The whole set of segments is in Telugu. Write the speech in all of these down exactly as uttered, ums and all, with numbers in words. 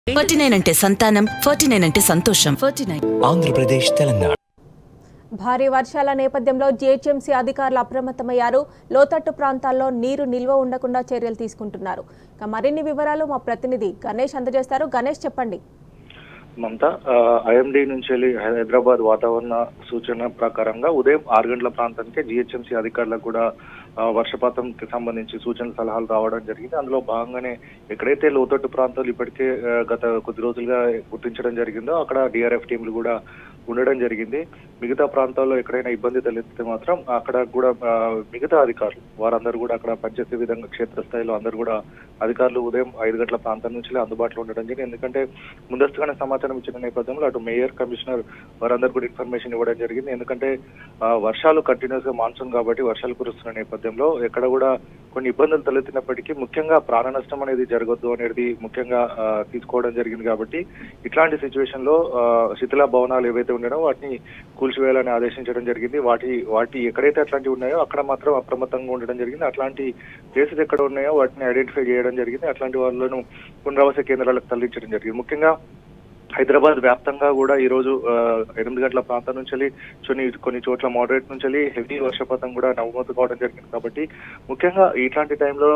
ఫార్టీ నైన్ అంటే సంతానం, ఫార్టీ నైన్ అంటే సంతోషం. Forty nine Andhra Pradesh, Telangana. భారీ వర్షాల నేపథ్యంలో జీ హెచ్ ఎం సి అధికారులు అప్రమత్తమయ్యారు. లోతట్టు ప్రాంతాల్లో నీరు నిల్వ ఉండకుండా చర్యలు తీసుకుంటున్నారు. ఇక మరిన్ని వివరాలు మా ప్రతినిధి గణేష్ అందజేస్తారు. గణేష్, చెప్పండి. మమతా, ఐఎండీ నుంచి వెళ్ళి హైదరాబాద్ వాతావరణ సూచన ప్రకారంగా ఉదయం ఆరు గంటల ప్రాంతానికి జీ హెచ్ ఎం సి అధికారులకు కూడా వర్షపాతంకి సంబంధించి సూచనలు సలహాలు రావడం జరిగింది. అందులో భాగంగానే ఎక్కడైతే లోతట్టు ప్రాంతాలు ఇప్పటికే గత కొద్ది రోజులుగా గుర్తించడం జరిగిందో అక్కడ డిఆర్ఎఫ్ టీంలు కూడా ఉండడం జరిగింది. మిగతా ప్రాంతాల్లో ఎక్కడైనా ఇబ్బంది తలెత్తితే మాత్రం అక్కడ కూడా మిగతా అధికారులు వారందరూ కూడా అక్కడ పనిచేసే విధంగా క్షేత్రస్థాయిలో అందరూ కూడా అధికారులు ఉదయం ఐదు గంటల ప్రాంతం నుంచి అందుబాటులో ఉండడం జరిగింది. ఎందుకంటే ముందస్తుగానే సమాచారం ఇచ్చిన నేపథ్యంలో అటు మేయర్, కమిషనర్ వారందరూ కూడా ఇన్ఫర్మేషన్ ఇవ్వడం జరిగింది. ఎందుకంటే వర్షాలు కంటిన్యూస్ గా మాన్సూన్ కాబట్టి వర్షాలు కురుస్తున్న నేపథ్యంలో ఎక్కడ కూడా కొన్ని ఇబ్బందులు తలెత్తినప్పటికీ ముఖ్యంగా ప్రాణ నష్టం అనేది జరగద్దు అనేది ముఖ్యంగా తీసుకోవడం జరిగింది. కాబట్టి ఇట్లాంటి సిచ్యువేషన్ లో శిథిల భవనాలు ఏవైతే ఉండేనో వాటిని కూల్చివేయాలని ఆదేశించడం జరిగింది. వాటి వాటి ఎక్కడైతే అట్లాంటివి ఉన్నాయో అక్కడ మాత్రం అప్రమత్తంగా ఉండడం జరిగింది. అట్లాంటి ప్లేసెస్ ఎక్కడ ఉన్నాయో వాటిని ఐడెంటిఫై చేయడం జరిగింది. అట్లాంటి వాళ్ళను పునరావాస కేంద్రాలకు తరలించడం జరిగింది. ముఖ్యంగా హైదరాబాద్ వ్యాప్తంగా కూడా ఈ రోజు ఎనిమిది గంటల ప్రాంతం నుంచి కొన్ని కొన్ని చోట్ల మోడరేట్ నుంచి హెవీ వర్షపాతం కూడా నమోదు కావడం జరిగింది. కాబట్టి ముఖ్యంగా ఇట్లాంటి టైంలో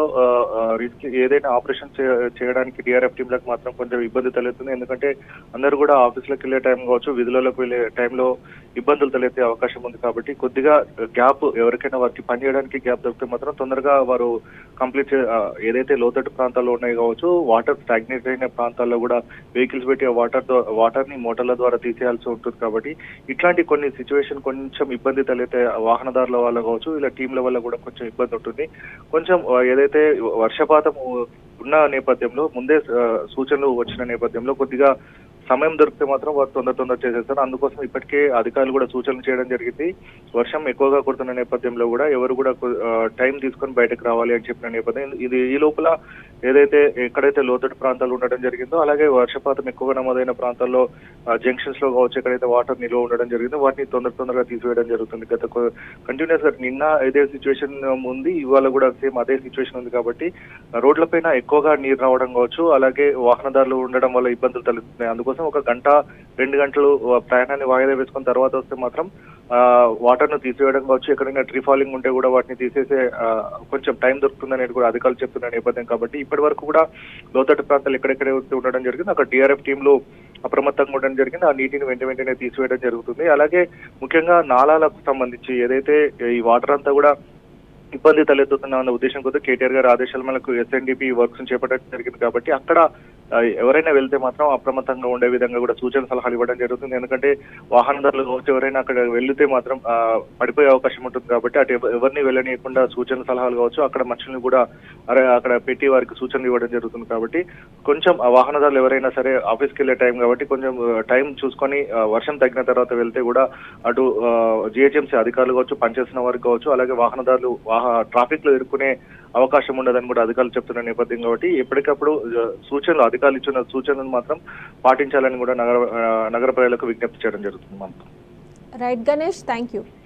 ఏదైనా ఆపరేషన్ చేయడానికి డిఆర్ఎఫ్ టీంలకు మాత్రం కొంచెం ఇబ్బంది తలెత్తుంది. ఎందుకంటే అందరూ కూడా ఆఫీసులకు వెళ్లే టైం కావచ్చు, విధులకు వెళ్లే టైంలో ఇబ్బందులు తలెత్తే అవకాశం ఉంది. కాబట్టి కొద్దిగా గ్యాప్ ఎవరికైనా వారికి పనిచేయడానికి గ్యాప్ దొరికితే మాత్రం తొందరగా వారు కంప్లీట్ ఏదైతే లోతట్టు ప్రాంతాల్లో ఉన్నాయి కావచ్చు, వాటర్ స్టాగ్నేట్ అయిన ప్రాంతాల్లో కూడా వెహికల్స్ పెట్టి ఆ వాటర్ వాటర్ ని మోటార్ల ద్వారా తీసేయాల్సి ఉంటుంది. కాబట్టి ఇట్లాంటి కొన్ని సిచ్యువేషన్ కొంచెం ఇబ్బంది తలెత్తే వాహనదారుల వల్ల కావచ్చు, ఇలా టీంల వల్ల కూడా కొంచెం ఇబ్బంది ఉంటుంది. కొంచెం ఏదైతే వర్షపాతం ఉన్న నేపథ్యంలో ముందే సూచనలు వచ్చిన నేపథ్యంలో కొద్దిగా సమయం దొరికితే మాత్రం వారు తొందర తొందర చేసేస్తారు. అందుకోసం ఇప్పటికే అధికారులు కూడా సూచనలు చేయడం జరిగింది. వర్షం ఎక్కువగా కుడుతున్న నేపథ్యంలో కూడా ఎవరు కూడా టైం తీసుకొని బయటకు రావాలి అని చెప్పిన నేపథ్యం ఇది. ఈ లోపల ఏదైతే ఎక్కడైతే లోతట్టు ప్రాంతాలు ఉండడం జరిగిందో అలాగే వర్షపాతం ఎక్కువగా నమోదైన ప్రాంతాల్లో జంక్షన్స్ లో కావచ్చు ఎక్కడైతే వాటర్ నిల్వ ఉండడం జరిగిందో వాటిని తొందర తొందరగా తీసివేయడం జరుగుతుంది. గత కంటిన్యూస్ గా నిన్న ఇదే సిచ్యువేషన్ ఉంది, ఇవాళ కూడా సేమ్ అదే సిచ్యువేషన్ ఉంది. కాబట్టి రోడ్లపైన ఎక్కువగా నీరు రావడం కావచ్చు, అలాగే వాహనదారులు ఉండడం వల్ల ఇబ్బందులు తలెత్తున్నాయి. అందుకోసం ఒక గంట రెండు గంటలు ప్రయాణాన్ని వాయిదా వేసుకున్న తర్వాత వస్తే మాత్రం వాటర్ ను తీసివేయడం కావచ్చు, ఎక్కడైనా ట్రీ ఫాలింగ్ ఉంటే కూడా వాటిని తీసేసే కొంచెం టైం దొరుకుతుందని కూడా అధికారులు చెప్తున్న నేపథ్యం. కాబట్టి ఇప్పటి వరకు కూడా లోతట్టు ప్రాంతాలు ఎక్కడెక్కడ ఉండడం జరిగింది అక్కడ డిఆర్ఎఫ్ టీంలు అప్రమత్తంగా ఉండడం జరిగింది. ఆ నీటిని వెంట వెంటనే తీసివేయడం జరుగుతుంది. అలాగే ముఖ్యంగా నాలాలకు సంబంధించి ఏదైతే ఈ వాటర్ అంతా కూడా ఇబ్బంది తలెత్తుతున్న ఉద్దేశం కొద్ది కేటీఆర్ గారి ఆదేశాల మేరకు ఎస్ఎన్డిపి వర్క్స్ చేపట్టడం జరిగింది. కాబట్టి అక్కడ ఎవరైనా వెళ్తే మాత్రం అప్రమత్తంగా ఉండే విధంగా కూడా సూచన సలహాలు ఇవ్వడం జరుగుతుంది. ఎందుకంటే వాహనదారులు కావచ్చు ఎవరైనా అక్కడ వెళ్తే మాత్రం పడిపోయే అవకాశం ఉంటుంది. కాబట్టి అటు ఎవరిని వెళ్ళనీయకుండా సూచన సలహాలు కావచ్చు అక్కడ మనుషుల్ని కూడా అక్కడ పెట్టి వారికి సూచనలు ఇవ్వడం జరుగుతుంది. కాబట్టి కొంచెం వాహనదారులు ఎవరైనా సరే ఆఫీస్కి వెళ్లే టైం కాబట్టి కొంచెం టైం చూసుకొని వర్షం తగ్గిన తర్వాత వెళ్తే కూడా అటు జిహెచ్ఎంసీ అధికారులు కావచ్చు, పనిచేస్తున్న వారికి కావచ్చు, అలాగే వాహనదారులు ట్రాఫిక్ లో ఎదుర్కొనే అవకాశం ఉండదని కూడా అధికారులు చెప్తున్న నేపథ్యం. కాబట్టి ఎప్పటికప్పుడు సూచనలు అధికారులు ఇచ్చిన సూచనలను మాత్రం పాటించాలని కూడా నగర నగర ప్రజలకు విజ్ఞప్తి చేయడం జరుగుతుంది. Right Ganesh, thank you.